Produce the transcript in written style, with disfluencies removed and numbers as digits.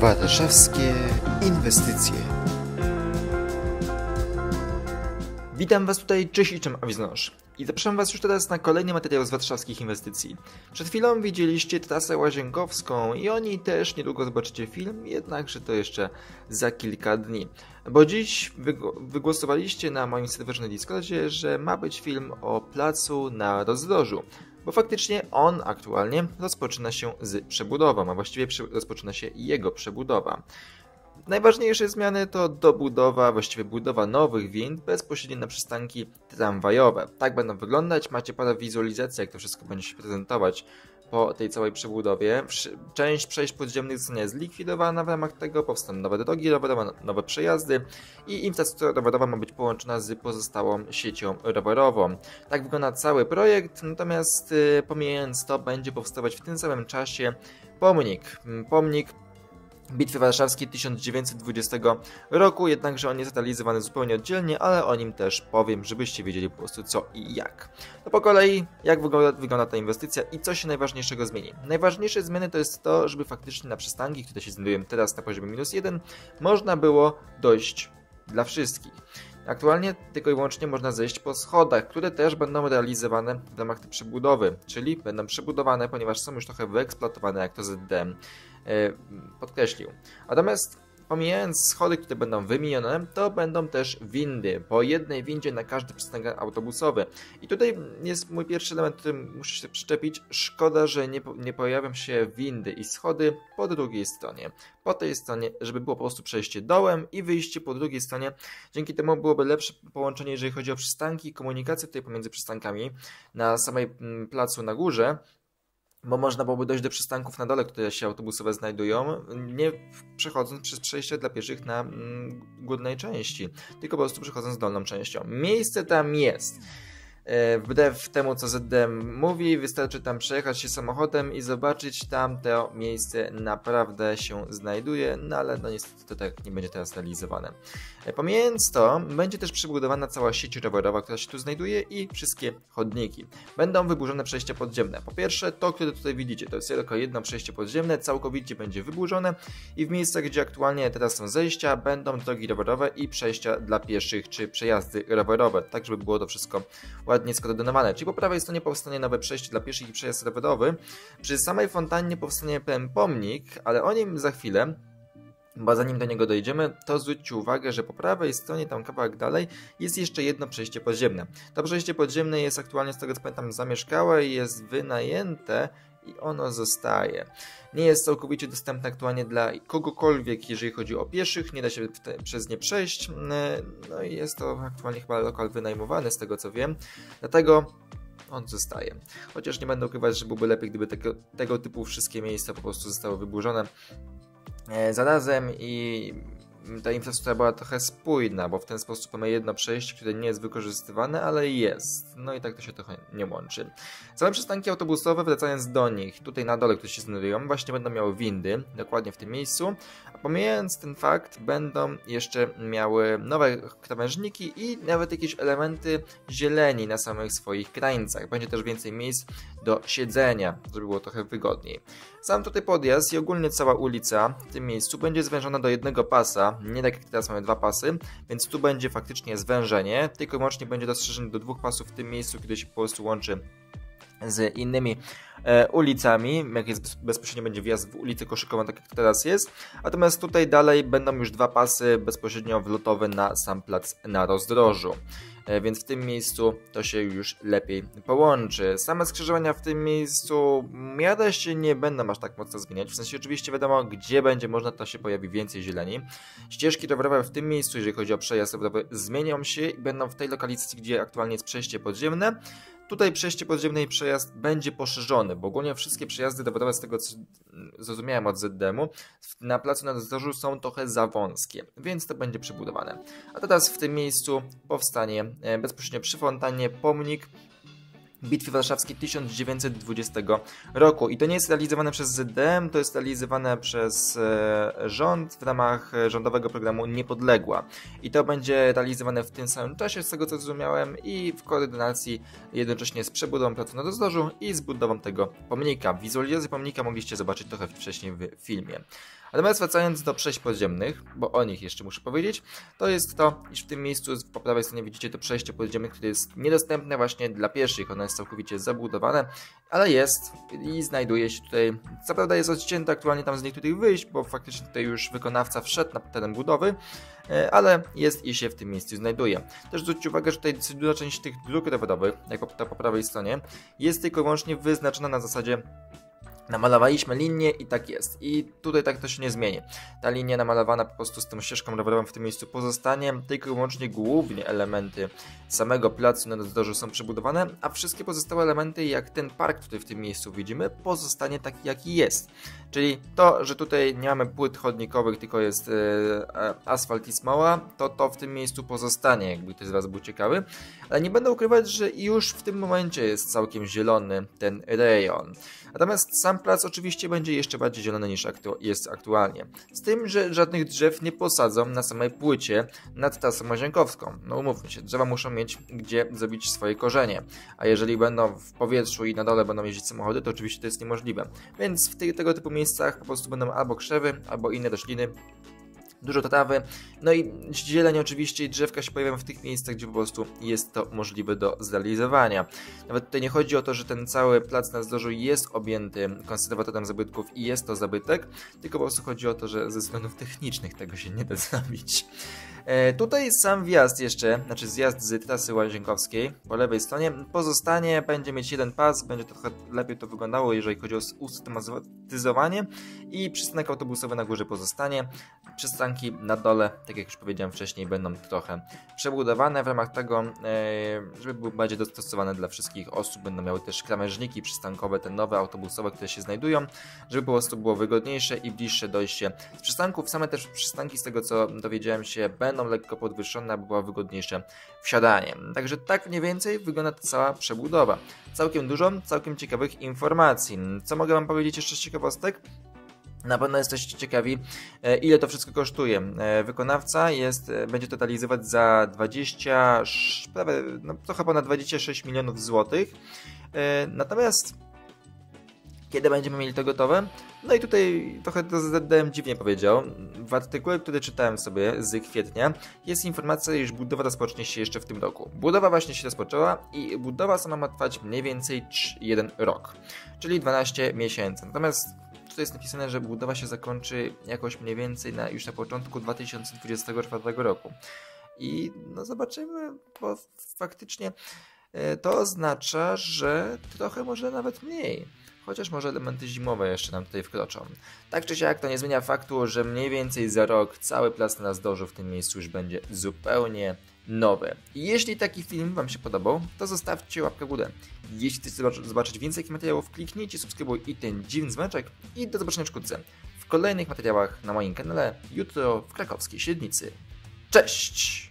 Warszawskie inwestycje. Witam Was tutaj, cześć, niczym Awiznosz. I zapraszam Was już teraz na kolejny materiał z warszawskich inwestycji. Przed chwilą widzieliście trasę łazienkowską i o niej też niedługo zobaczycie film, jednakże to jeszcze za kilka dni. Bo dziś wygłosowaliście na moim serwerze na Discordzie, że ma być film o placu na Rozdrożu. Bo faktycznie on aktualnie rozpoczyna się z przebudową, a właściwie rozpoczyna się jego przebudowa. Najważniejsze zmiany to dobudowa, właściwie budowa nowych wind bezpośrednio na przystanki tramwajowe. Tak będą wyglądać, macie parę wizualizacji, jak to wszystko będzie się prezentować po tej całej przebudowie. Część przejść podziemnych zostanie zlikwidowana, w ramach tego powstaną nowe drogi rowerowe, nowe przejazdy i infrastruktura rowerowa ma być połączona z pozostałą siecią rowerową. Tak wygląda cały projekt, natomiast pomijając to, będzie powstawać w tym samym czasie pomnik Bitwy Warszawskiej 1920 roku, jednakże on jest realizowany zupełnie oddzielnie, ale o nim też powiem, żebyście wiedzieli po prostu co i jak. To po kolei, jak wygląda ta inwestycja i co się najważniejszego zmieni. Najważniejsze zmiany to jest to, żeby faktycznie na przystanki, które się znajdują teraz na poziomie -1, można było dojść dla wszystkich. Aktualnie tylko i wyłącznie można zejść po schodach, które też będą realizowane w ramach tej przebudowy, czyli będą przebudowane, ponieważ są już trochę wyeksploatowane, jak to ZDM podkreślił. Natomiast pomijając schody, które będą wymienione, to będą też windy, po jednej windzie na każdy przystanek autobusowy. I tutaj jest mój pierwszy element, który muszę się przyczepić. Szkoda, że nie pojawią się windy i schody po drugiej stronie. Po tej stronie, żeby było po prostu przejście dołem i wyjście po drugiej stronie. Dzięki temu byłoby lepsze połączenie, jeżeli chodzi o przystanki i komunikację tutaj pomiędzy przystankami na samej placu na górze. Bo można byłoby dojść do przystanków na dole, które się autobusowe znajdują, nie przechodząc przez przejście dla pieszych na górnej części, tylko po prostu przechodząc dolną częścią. Miejsce tam jest. Wbrew temu, co ZDM mówi, wystarczy tam przejechać się samochodem i zobaczyć, tam to miejsce naprawdę się znajduje, no ale no niestety to tak nie będzie teraz realizowane. Pomijając to, będzie też przebudowana cała sieć rowerowa, która się tu znajduje i wszystkie chodniki. Będą wyburzone przejścia podziemne. Po pierwsze, to, które tutaj widzicie, to jest tylko jedno przejście podziemne, całkowicie będzie wyburzone i w miejscach, gdzie aktualnie teraz są zejścia, będą drogi rowerowe i przejścia dla pieszych czy przejazdy rowerowe, tak żeby było to wszystko ładnie skoordynowane. Czyli po prawej stronie powstanie nowe przejście dla pieszych i przejazd rowerowy. Przy samej fontannie powstanie pewien pomnik, ale o nim za chwilę. Bo zanim do niego dojdziemy, to zwróćcie uwagę, że po prawej stronie, tam kawałek dalej, jest jeszcze jedno przejście podziemne. To przejście podziemne jest aktualnie, z tego co pamiętam, zamieszkałe i jest wynajęte i ono zostaje. Nie jest całkowicie dostępne aktualnie dla kogokolwiek, jeżeli chodzi o pieszych, nie da się przez nie przejść, no i jest to aktualnie chyba lokal wynajmowany, z tego co wiem, dlatego on zostaje. Chociaż nie będę ukrywać, że byłoby lepiej, gdyby tego typu wszystkie miejsca po prostu zostały wyburzone zarazem i ta infrastruktura była trochę spójna, bo w ten sposób mamy jedno przejście, które nie jest wykorzystywane, ale jest. No i tak to się trochę nie łączy. Całe przystanki autobusowe, wracając do nich, tutaj na dole, które się znajdują, właśnie będą miały windy, dokładnie w tym miejscu. A pomijając ten fakt, będą jeszcze miały nowe krawężniki i nawet jakieś elementy zieleni na samych swoich krańcach. Będzie też więcej miejsc do siedzenia, żeby było trochę wygodniej. Sam tutaj podjazd i ogólnie cała ulica w tym miejscu będzie zwężona do jednego pasa, nie tak jak teraz mamy dwa pasy, więc tu będzie faktycznie zwężenie, tylko i wyłącznie będzie dostrzeżenie do dwóch pasów w tym miejscu, kiedy się po prostu łączy z innymi ulicami, jak jest bezpośrednio będzie wjazd w ulicę Koszykową, tak jak to teraz jest. Natomiast tutaj dalej będą już dwa pasy bezpośrednio wlotowe na sam plac na Rozdrożu. Więc w tym miejscu to się już lepiej połączy. Same skrzyżowania w tym miejscu miarę się nie będą aż tak mocno zmieniać. W sensie oczywiście wiadomo, gdzie będzie można, to się pojawi więcej zieleni. Ścieżki rowerowe w tym miejscu, jeżeli chodzi o przejazd rowerowy, zmienią się i będą w tej lokalizacji, gdzie aktualnie jest przejście podziemne. Tutaj przejście podziemne i przejazd będzie poszerzony, bo ogólnie wszystkie przejazdy rowerowe, z tego co zrozumiałem od ZDM-u, na placu na Rozdrożu są trochę za wąskie, więc to będzie przebudowane. A teraz w tym miejscu powstanie bezpośrednio przy fontannie pomnik Bitwy Warszawskiej 1920 roku. I to nie jest realizowane przez ZDM, to jest realizowane przez rząd w ramach rządowego programu Niepodległa. I to będzie realizowane w tym samym czasie, z tego co zrozumiałem, i w koordynacji jednocześnie z przebudową placu na Rozdrożu i z budową tego pomnika. Wizualizację pomnika mogliście zobaczyć trochę wcześniej w filmie. Natomiast wracając do przejść podziemnych, bo o nich jeszcze muszę powiedzieć, to jest to, iż w tym miejscu po prawej stronie widzicie to przejście podziemne, które jest niedostępne właśnie dla pieszych, ono jest całkowicie zabudowane, ale jest i znajduje się tutaj, co prawda jest odcięte aktualnie tam z niektórych wyjść, bo faktycznie tutaj już wykonawca wszedł na teren budowy, ale jest i się w tym miejscu znajduje. Też zwróćcie uwagę, że tutaj duża część tych dróg rowerowych, jak ta po prawej stronie, jest tylko i wyłącznie wyznaczona na zasadzie namalowaliśmy linię i tak jest. I tutaj tak to się nie zmieni. Ta linia namalowana po prostu z tą ścieżką rowerową w tym miejscu pozostanie. Tylko i wyłącznie głównie elementy samego placu na rozdrożu są przebudowane, a wszystkie pozostałe elementy, jak ten park, który w tym miejscu widzimy, pozostanie taki jaki jest. Czyli to, że tutaj nie mamy płyt chodnikowych, tylko jest asfalt i smoła, to w tym miejscu pozostanie, jakby ktoś z Was był ciekawy. Ale nie będę ukrywać, że już w tym momencie jest całkiem zielony ten rejon. Natomiast sam plac oczywiście będzie jeszcze bardziej zielony niż jest aktualnie. Z tym, że żadnych drzew nie posadzą na samej płycie nad trasą łazienkowską. No umówmy się, drzewa muszą mieć gdzie zrobić swoje korzenie. A jeżeli będą w powietrzu i na dole będą jeździć samochody, to oczywiście to jest niemożliwe. Więc w tego typu miejscach po prostu będą albo krzewy, albo inne rośliny, dużo trawy, no i zieleń oczywiście i drzewka się pojawiają w tych miejscach, gdzie po prostu jest to możliwe do zrealizowania. Nawet tutaj nie chodzi o to, że ten cały plac na rozdrożu jest objęty konserwatorem zabytków i jest to zabytek, tylko po prostu chodzi o to, że ze względów technicznych tego się nie da zrobić. Tutaj sam wjazd jeszcze, znaczy zjazd z trasy łazienkowskiej po lewej stronie pozostanie, będzie mieć jeden pas, będzie trochę lepiej to wyglądało, jeżeli chodzi o usystematyzowanie i przystanek autobusowy na górze pozostanie. Przystanki na dole, tak jak już powiedziałem wcześniej, będą trochę przebudowane w ramach tego, żeby były bardziej dostosowane dla wszystkich osób. Będą miały też krawężniki przystankowe, te nowe autobusowe, które się znajdują, żeby po prostu było wygodniejsze i bliższe dojście z przystanków. Same też przystanki, z tego co dowiedziałem się, będą lekko podwyższone, aby było wygodniejsze wsiadanie. Także tak mniej więcej wygląda ta cała przebudowa. Całkiem dużo, całkiem ciekawych informacji. Co mogę Wam powiedzieć jeszcze z ciekawostek? Na pewno jesteście ciekawi, ile to wszystko kosztuje. Wykonawca będzie totalizować za 20, prawie, trochę ponad 26 milionów złotych. Natomiast kiedy będziemy mieli to gotowe? No i tutaj trochę to ZDM dziwnie powiedział. W artykule, który czytałem sobie z kwietnia, jest informacja, iż budowa rozpocznie się jeszcze w tym roku. Budowa właśnie się rozpoczęła i budowa sama ma trwać mniej więcej 1 rok, czyli 12 miesięcy. Natomiast tutaj jest napisane, że budowa się zakończy jakoś mniej więcej już na początku 2024 roku. I no zobaczymy, bo faktycznie to oznacza, że trochę może nawet mniej. Chociaż może elementy zimowe jeszcze nam tutaj wkroczą. Tak czy siak to nie zmienia faktu, że mniej więcej za rok cały plac na rozdrożu w tym miejscu już będzie zupełnie nowy. I jeśli taki film Wam się podobał, to zostawcie łapkę w górę. Jeśli chcecie zobaczyć więcej takich materiałów, kliknijcie subskrybuj i ten dziwny dzwoneczek i do zobaczenia wkrótce w kolejnych materiałach na moim kanale jutro w krakowskiej Siedlnicy. Cześć!